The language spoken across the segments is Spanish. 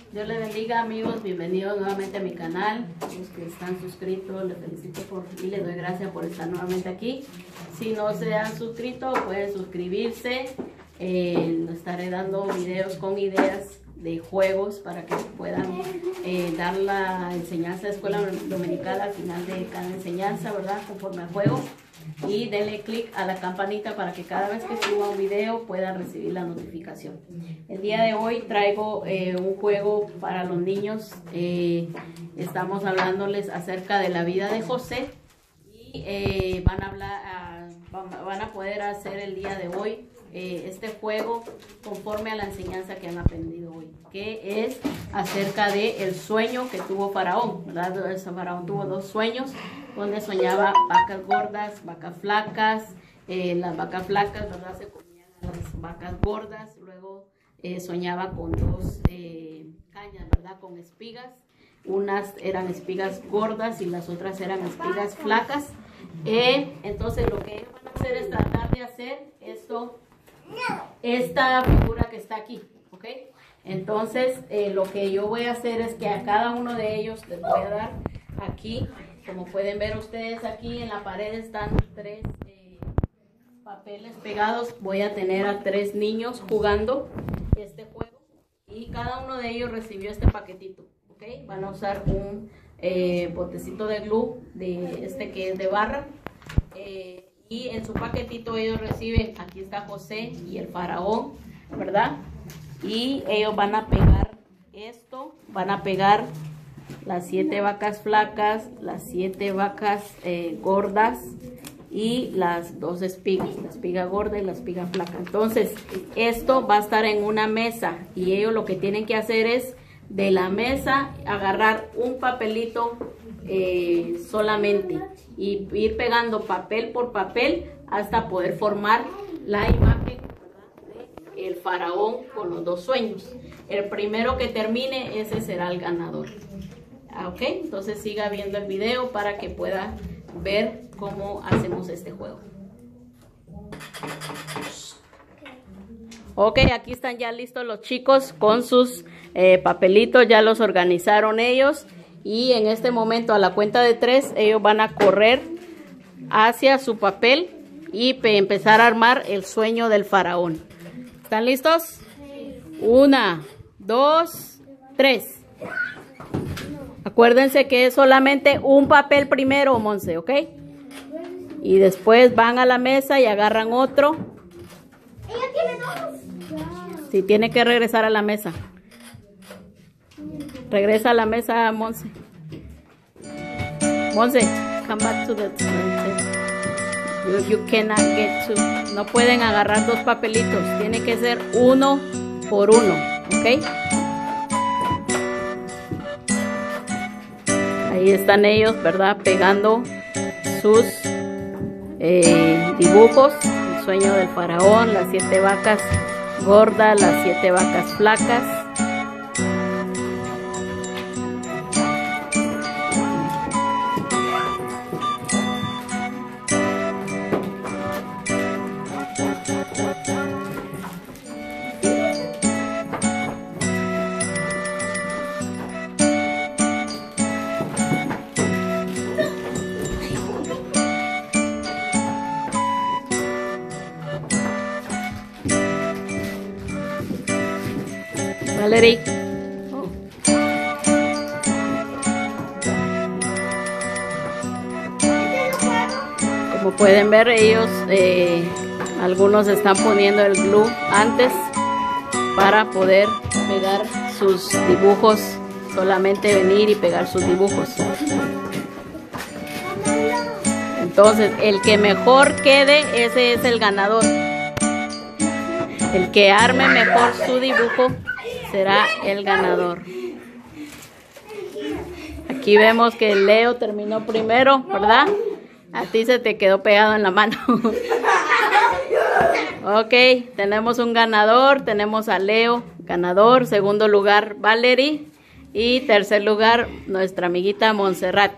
Dios les bendiga, amigos, bienvenidos nuevamente a mi canal. Los que están suscritos, les felicito y les doy gracias por estar nuevamente aquí. Si no se han suscrito, pueden suscribirse. Les estaré dando videos con ideas de juegos para que puedan dar la enseñanza de escuela dominical al final de cada enseñanza, ¿verdad? Conforme al juego. Y denle clic a la campanita para que cada vez que suba un video puedan recibir la notificación. El día de hoy traigo un juego para los niños. Estamos hablándoles acerca de la vida de José y van a poder hacer el día de hoy este juego conforme a la enseñanza que han aprendido hoy, que es acerca de el sueño que tuvo Faraón, ¿verdad? Faraón tuvo dos sueños donde soñaba vacas gordas, vacas flacas. Las vacas flacas, ¿verdad?, se comían a las vacas gordas. Luego soñaba con dos cañas, ¿verdad?, con espigas. Unas eran espigas gordas y las otras eran espigas flacas. Entonces lo que ellos van a hacer es tratar de hacer esta figura que está aquí, ¿ok? Entonces lo que yo voy a hacer es que a cada uno de ellos les voy a dar aquí, como pueden ver ustedes aquí en la pared están tres papeles pegados. Voy a tener a tres niños jugando este juego y cada uno de ellos recibió este paquetito, ¿ok? Van a usar un botecito de glue de que es de barra. Y en su paquetito ellos reciben, aquí está José y el faraón, ¿verdad? Y ellos van a pegar esto, van a pegar las 7 vacas flacas, las 7 vacas gordas y las dos espigas, la espiga gorda y la espiga flaca. Entonces, esto va a estar en una mesa y ellos lo que tienen que hacer es de la mesa agarrar un papelito solamente y ir pegando papel por papel hasta poder formar la imagen, ¿verdad?, de el faraón con los dos sueños. El primero que termine, ese será el ganador. Ok, entonces siga viendo el video para que pueda ver cómo hacemos este juego. Ok, aquí están ya listos los chicos con sus papelitos, ya los organizaron ellos. Y en este momento, a la cuenta de 3, ellos van a correr hacia su papel y empezar a armar el sueño del faraón. ¿Están listos? 1, 2, 3. Acuérdense que es solamente un papel primero, Monse, ¿ok? Y después van a la mesa y agarran otro. ¿Ella tiene dos? Sí, tiene que regresar a la mesa. Regresa a la mesa, Monse. Monse, come back to the table. You cannot get to. No pueden agarrar dos papelitos. Tiene que ser uno por uno, ¿ok? Ahí están ellos, ¿verdad? Pegando sus dibujos. El sueño del faraón, las 7 vacas gordas, las 7 vacas flacas. Valerie. Como pueden ver, ellos, algunos están poniendo el glue antes para poder pegar sus dibujos, solamente venir y pegar sus dibujos. Entonces, el que mejor quede, ese es el ganador. El que arme mejor su dibujo será el ganador. Aquí vemos que Leo terminó primero, ¿verdad? A ti se te quedó pegado en la mano. Ok, tenemos un ganador. Tenemos a Leo, ganador. Segundo lugar, Valerie. Y tercer lugar, nuestra amiguita Montserrat.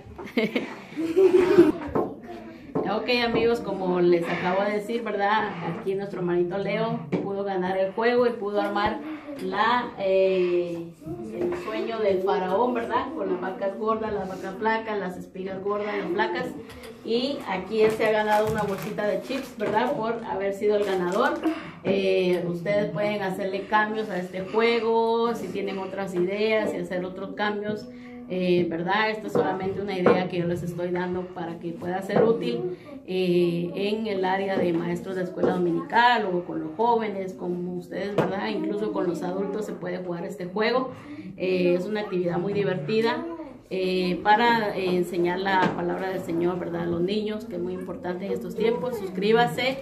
Ok, amigos, como les acabo de decir, ¿verdad? Aquí nuestro hermanito Leo pudo ganar el juego y pudo armar el del faraón, ¿verdad? Con las vacas gordas, las vacas flacas, las espigas gordas, las flacas. Y aquí él se ha ganado una bolsita de chips, ¿verdad? Por haber sido el ganador. Ustedes pueden hacerle cambios a este juego, si tienen otras ideas y hacer otros cambios, ¿verdad? Esto es solamente una idea que yo les estoy dando para que pueda ser útil en el área de maestros de escuela dominical o con los jóvenes, con ustedes, ¿verdad? Incluso con los adultos se puede jugar este juego. Es una actividad muy divertida. Para enseñar la palabra del Señor, ¿verdad? A los niños, que es muy importante en estos tiempos. Suscríbase,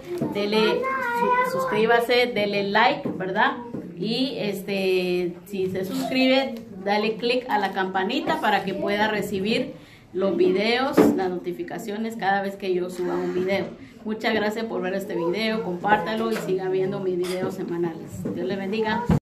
dele like, ¿verdad? Y si se suscribe, dale click a la campanita para que pueda recibir los videos, las notificaciones cada vez que yo suba un video. Muchas gracias por ver este video, compártalo y siga viendo mis videos semanales. Dios le bendiga.